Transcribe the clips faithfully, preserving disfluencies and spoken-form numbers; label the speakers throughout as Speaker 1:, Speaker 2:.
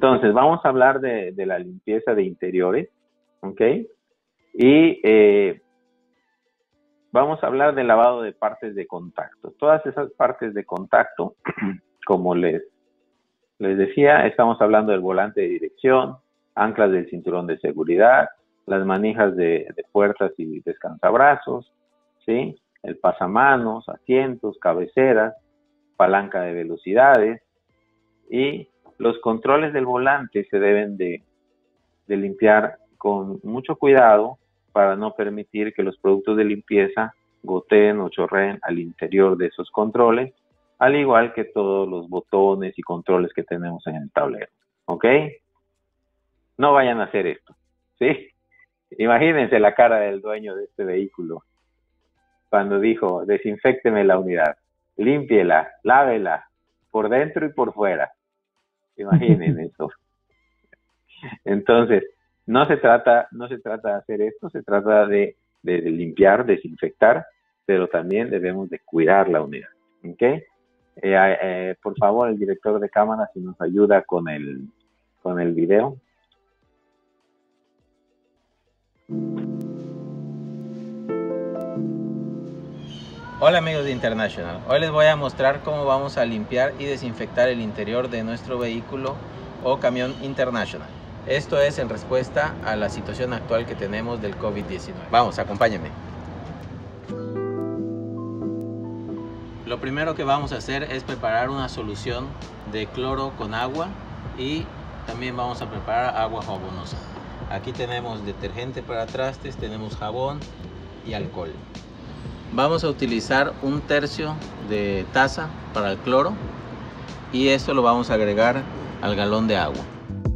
Speaker 1: Entonces, vamos a hablar de, de la limpieza de interiores, ¿ok? Y eh, vamos a hablar del lavado de partes de contacto. Todas esas partes de contacto, como les, les decía, estamos hablando del volante de dirección, anclas del cinturón de seguridad, las manijas de, de puertas y descansabrazos, ¿sí? El pasamanos, asientos, cabeceras, palanca de velocidades, y los controles del volante se deben de, de limpiar con mucho cuidado para no permitir que los productos de limpieza goteen o chorreen al interior de esos controles, al igual que todos los botones y controles que tenemos en el tablero, ¿ok? No vayan a hacer esto, ¿sí? Imagínense la cara del dueño de este vehículo cuando dijo: desinfécteme la unidad, límpiela, lávela, por dentro y por fuera. Imaginen eso. Entonces, no se trata, no se trata de hacer esto, se trata de, de, de limpiar, desinfectar, pero también debemos de cuidar la unidad, ¿ok? Eh, eh, por favor, el director de cámara, si nos ayuda con el, con el video.
Speaker 2: Hola amigos de International, hoy les voy a mostrar cómo vamos a limpiar y desinfectar el interior de nuestro vehículo o camión International. Esto es en respuesta a la situación actual que tenemos del COVID diecinueve. Vamos, acompáñenme. Lo primero que vamos a hacer es preparar una solución de cloro con agua y también vamos a preparar agua jabonosa. Aquí tenemos detergente para trastes, tenemos jabón y alcohol. Vamos a utilizar un tercio de taza para el cloro y esto lo vamos a agregar al galón de agua.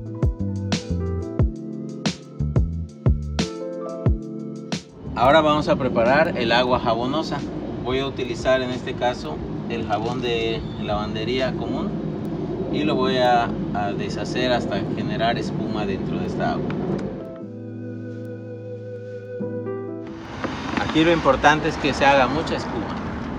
Speaker 2: Ahora vamos a preparar el agua jabonosa. Voy a utilizar en este caso el jabón de lavandería común y lo voy a, a deshacer hasta generar espuma dentro de esta agua. Aquí lo importante es que se haga mucha espuma.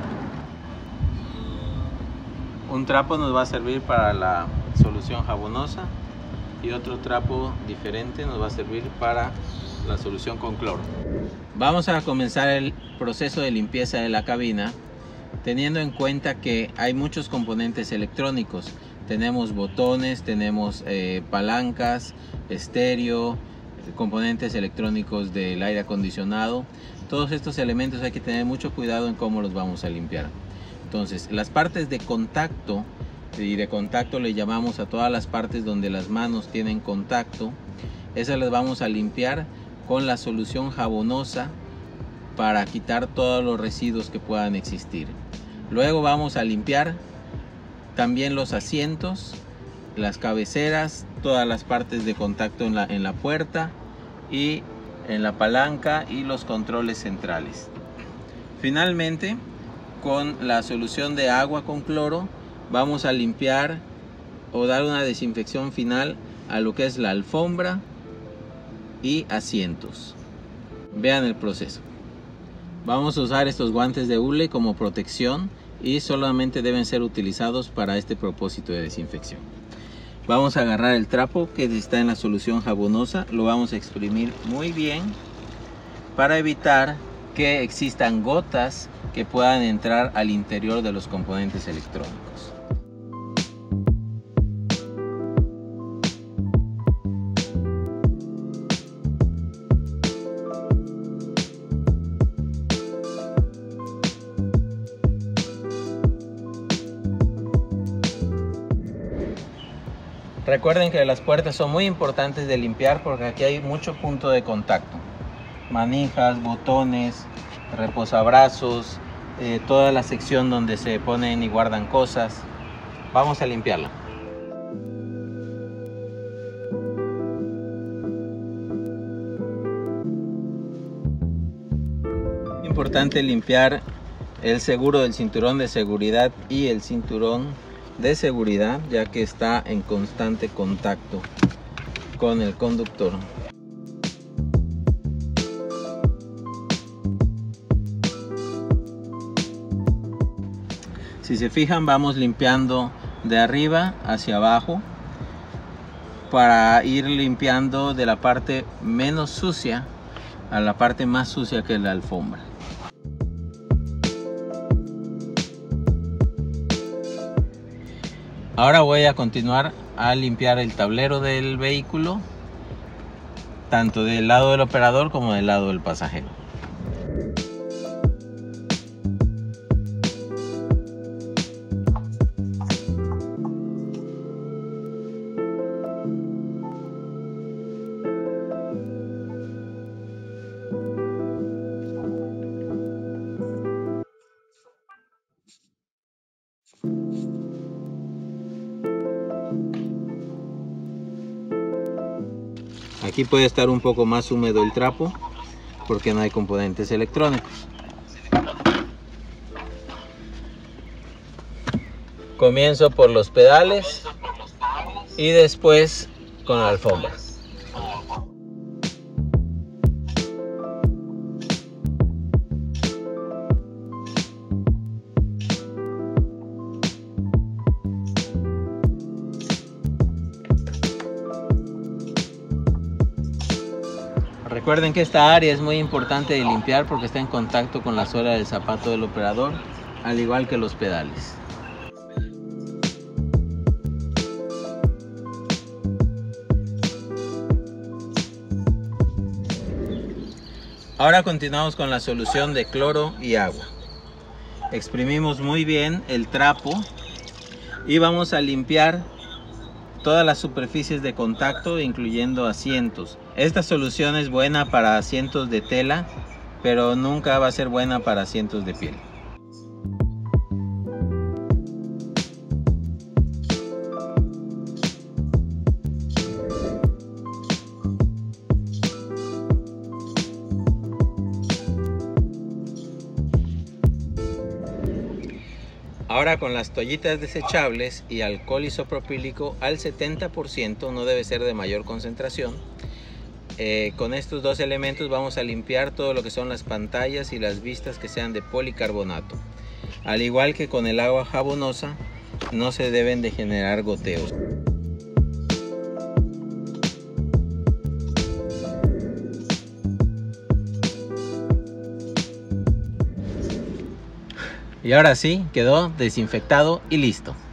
Speaker 2: Un trapo nos va a servir para la solución jabonosa y otro trapo diferente nos va a servir para la solución con cloro. Vamos a comenzar el proceso de limpieza de la cabina teniendo en cuenta que hay muchos componentes electrónicos. Tenemos botones, tenemos eh, palancas, estéreo, componentes electrónicos del aire acondicionado. Todos estos elementos hay que tener mucho cuidado en cómo los vamos a limpiar. Entonces, las partes de contacto, y de contacto le llamamos a todas las partes donde las manos tienen contacto, esas las vamos a limpiar con la solución jabonosa para quitar todos los residuos que puedan existir. Luego vamos a limpiar también los asientos, las cabeceras, todas las partes de contacto en la, en la puerta y en la palanca y los controles centrales. Finalmente, con la solución de agua con cloro vamos a limpiar o dar una desinfección final a lo que es la alfombra y asientos. Vean el proceso. Vamos a usar estos guantes de hule como protección y solamente deben ser utilizados para este propósito de desinfección. Vamos a agarrar el trapo que está en la solución jabonosa, lo vamos a exprimir muy bien para evitar que existan gotas que puedan entrar al interior de los componentes electrónicos. Recuerden que las puertas son muy importantes de limpiar porque aquí hay mucho punto de contacto. Manijas, botones, reposabrazos, eh, toda la sección donde se ponen y guardan cosas. Vamos a limpiarla. Es importante limpiar el seguro del cinturón de seguridad y el cinturón de seguridad, ya que está en constante contacto con el conductor. Si se fijan, vamos limpiando de arriba hacia abajo para ir limpiando de la parte menos sucia a la parte más sucia, que es la alfombra. Ahora voy a continuar a limpiar el tablero del vehículo, tanto del lado del operador como del lado del pasajero. Aquí puede estar un poco más húmedo el trapo porque no hay componentes electrónicos. Comienzo por los pedales y después con la alfombra. Recuerden que esta área es muy importante de limpiar porque está en contacto con la suela del zapato del operador, al igual que los pedales. Ahora continuamos con la solución de cloro y agua. Exprimimos muy bien el trapo y vamos a limpiar todas las superficies de contacto, incluyendo asientos. Esta solución es buena para asientos de tela, pero nunca va a ser buena para asientos de piel. Ahora con las toallitas desechables y alcohol isopropílico al setenta por ciento, no debe ser de mayor concentración. Eh, con estos dos elementos vamos a limpiar todo lo que son las pantallas y las vistas que sean de policarbonato. Al igual que con el agua jabonosa, no se deben de generar goteos. Y ahora sí, quedó desinfectado y listo.